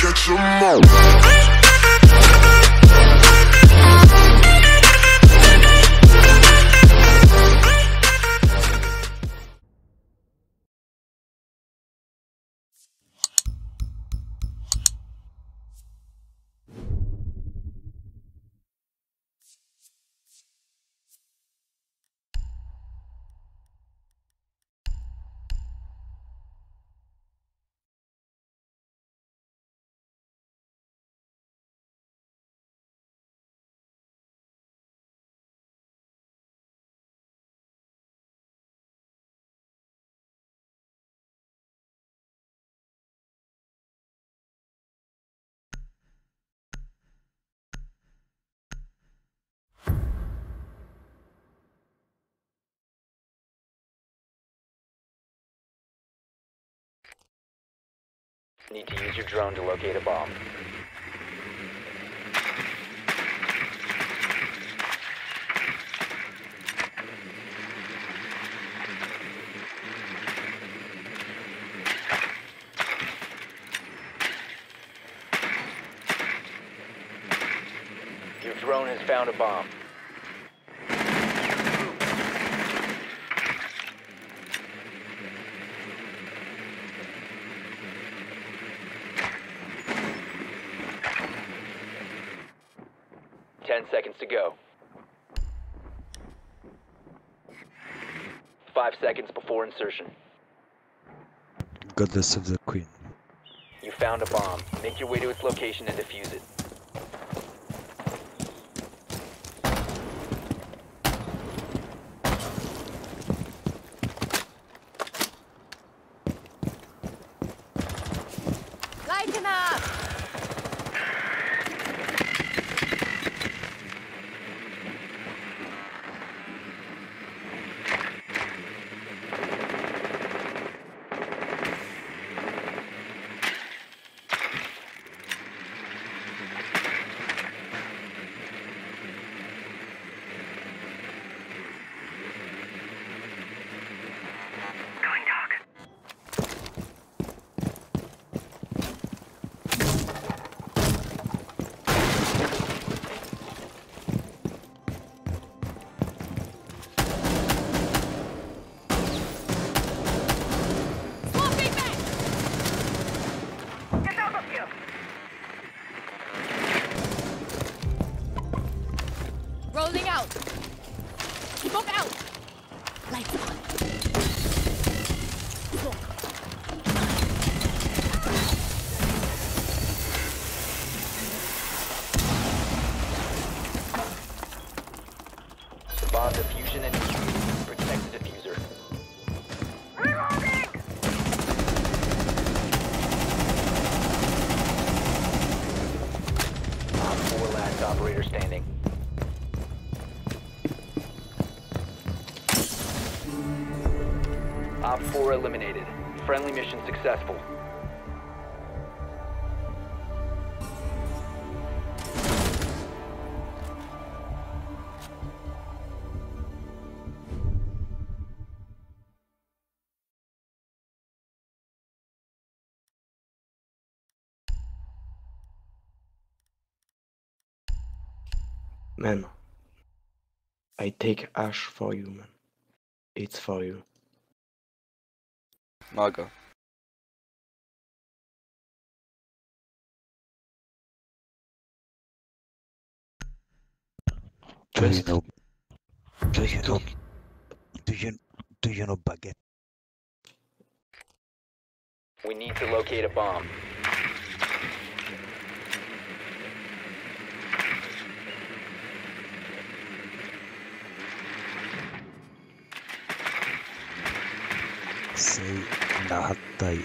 catch 'em all. Need to use your drone to locate a bomb. Your drone has found a bomb. Seconds to go. 5 seconds before insertion. Goddess of the Queen. You found a bomb. Make your way to its location and defuse it. Lighten up! Rolling out. Smoke out. Lights on. Smoke. Bomb diffusion and defuse. Protect the diffuser. Reloading! Op 4 last operator standing. Op 4 eliminated. Friendly mission successful. Man, I take ash for you, man. It's for you. Maga. Do you know baguette? We need to locate a bomb. Say Nahatai.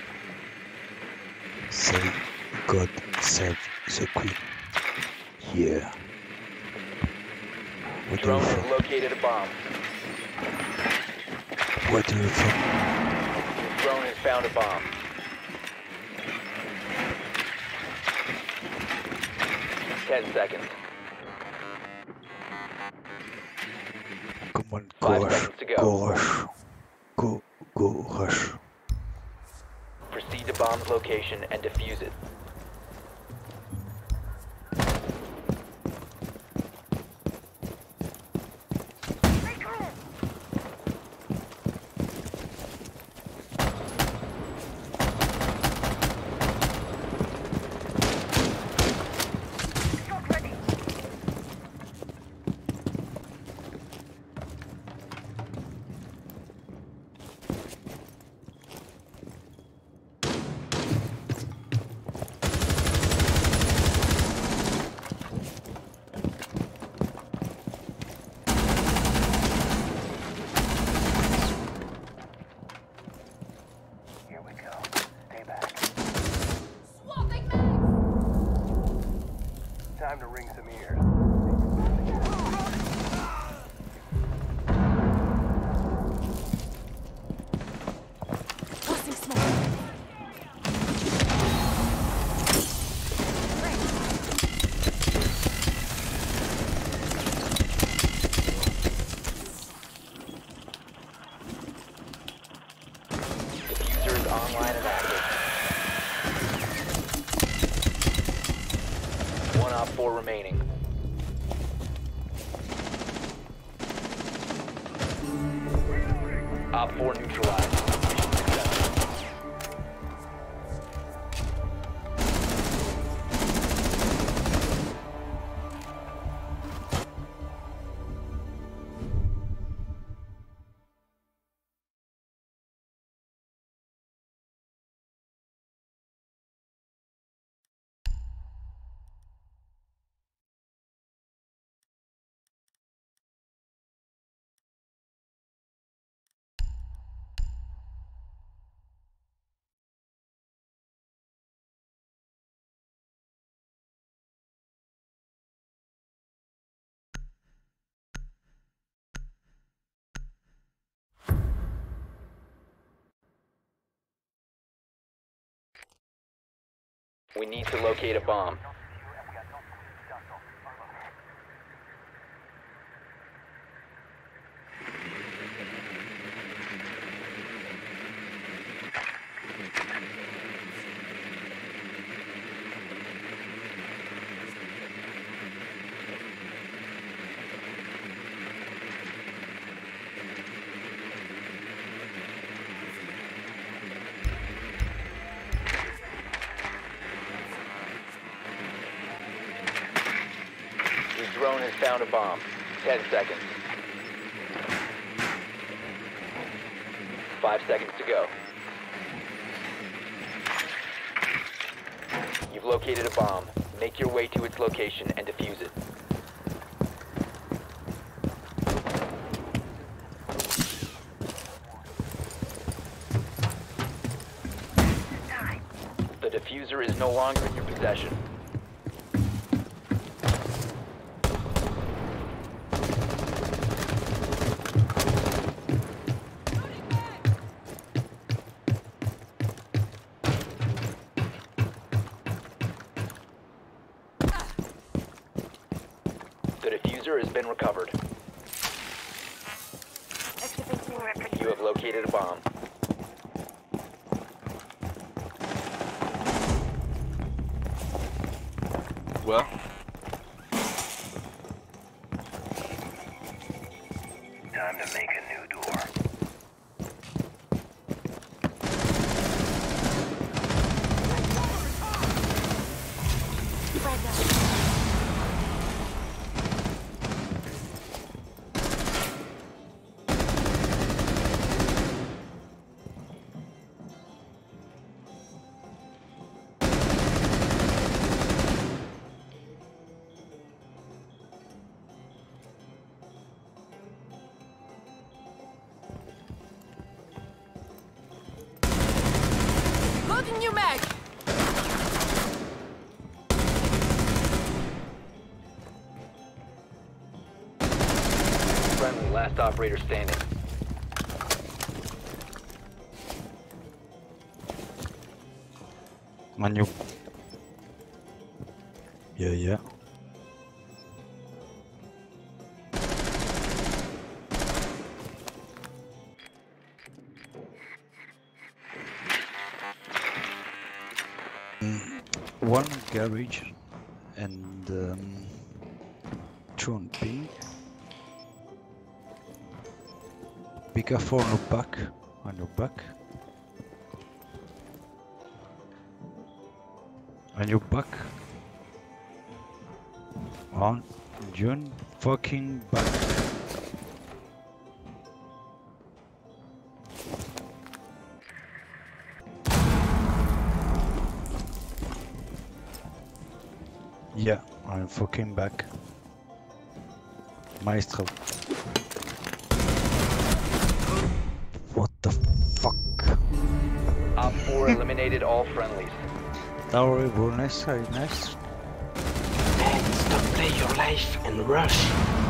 Say God save the Queen. Yeah. What do you Drone think? has located a bomb. What do you think? Drone has found a bomb. Ten seconds. Come on, 5 go rush. seconds to go. Go rush. Go rush. Proceed to bomb's location and defuse it. remaining. Op 4 neutralized. Mission successful. We need to locate a bomb. Your drone has found a bomb. 10 seconds. 5 seconds to go. You've located a bomb. Make your way to its location and defuse it. The diffuser is no longer in your possession. The diffuser has been recovered. You have located a bomb. Well, Time to make a new door. Loading new mag! Friendly, last operator standing. On you. Yeah. One garage and two on ping. Be careful on your back. On your back. On your fucking back. Yeah, I'm fucking back. Maestro. What the fuck? Op 4 eliminated all friendlies. Tower nice, nice. Man, stop play your life and rush.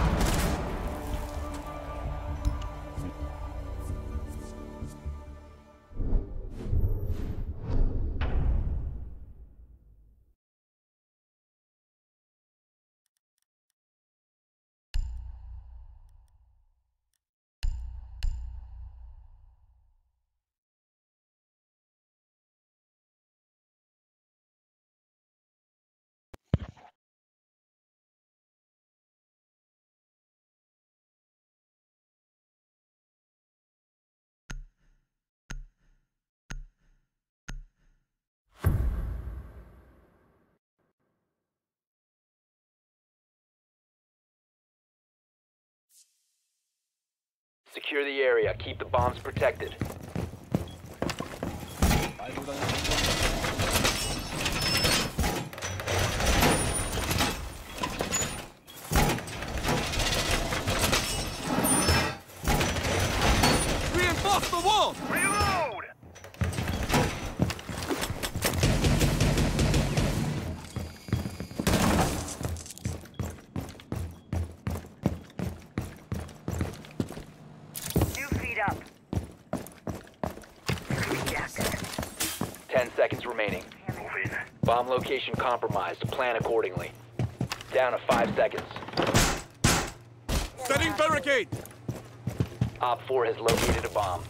Secure the area. Keep the bombs protected. Reinforce the wall! Reload! New feet up. 10 seconds remaining. Move in. Bomb location compromised. Plan accordingly. Down to 5 seconds. Setting barricade! Op 4 has located a bomb.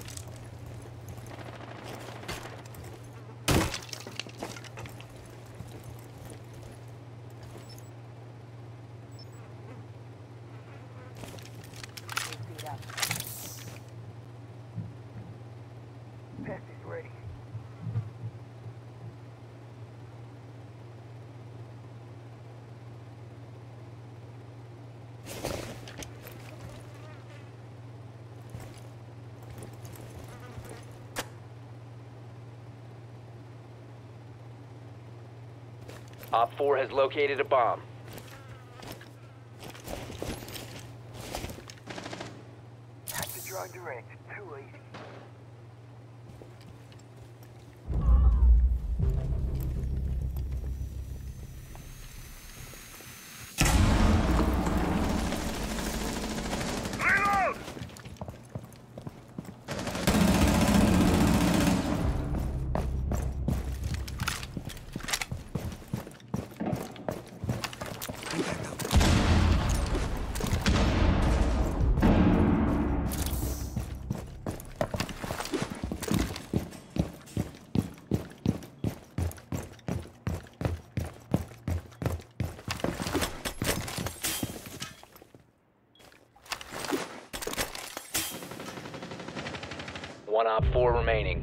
Pest is ready. Op 4 has located a bomb. Have to drone direct. Too easy. Reload! One Op 4 remaining.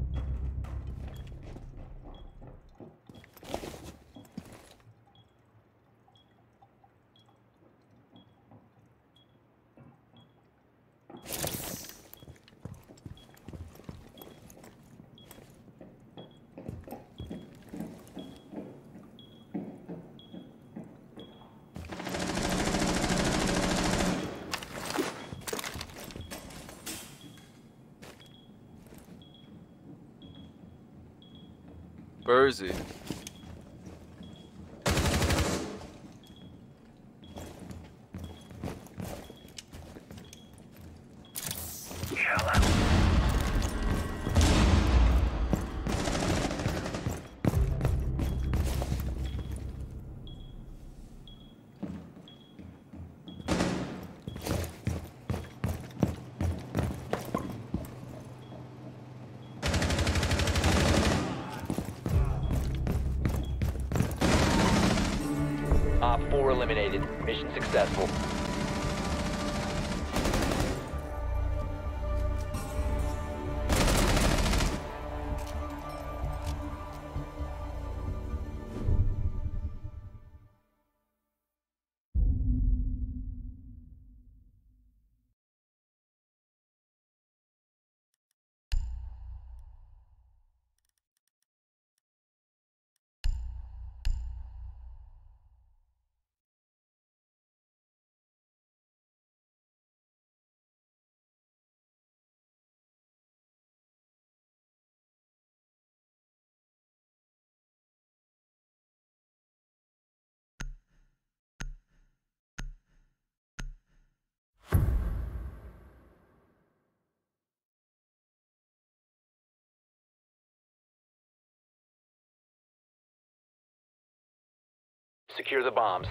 Where is he? Shell out. Op 4 eliminated. Mission successful. Secure the bombs.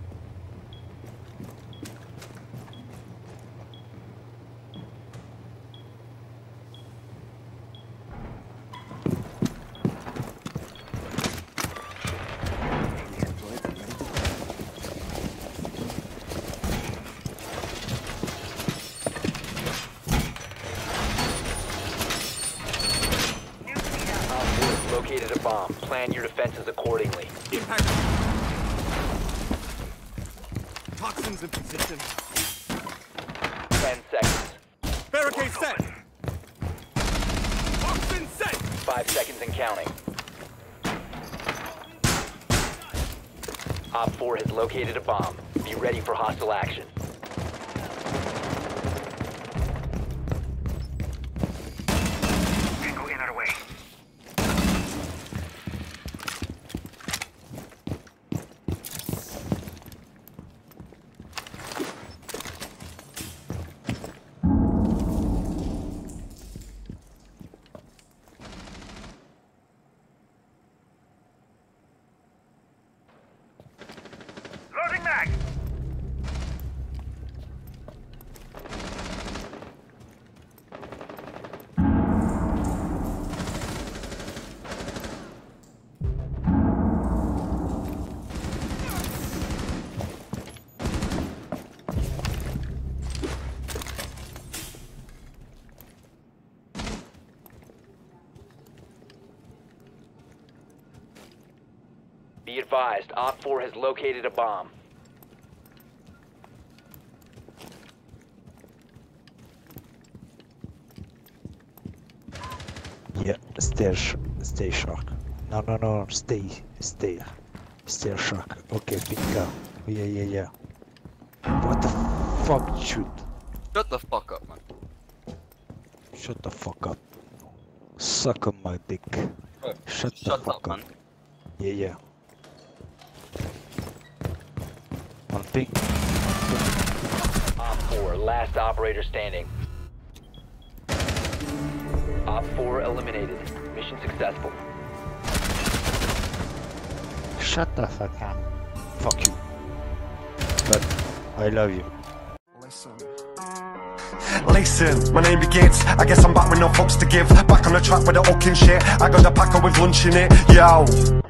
Op 4 has located a bomb. Plan your defenses accordingly. Impact! Toxins in position. 10 seconds. Barricade set. Toxin set. 5 seconds and counting. Op 4 has located a bomb. Be ready for hostile action. Tango in our way. Loading mag. Be advised, Op 4 has located a bomb. Yeah, stay shock. No, stay shock. Okay, Pinka. Oh, yeah. What the fuck, shoot? Shut the fuck up, man. Shut the fuck up. Suck on my dick. Shut the fuck up. man. Yeah. One thing. Op 4, last operator standing. Op 4 eliminated. Mission successful. Shut the fuck up. Fuck you. But I love you. Listen, my name begins. I guess I'm back with no fucks to give. Back on the track with the hooking shit. I got the packer with lunch in it. Yo.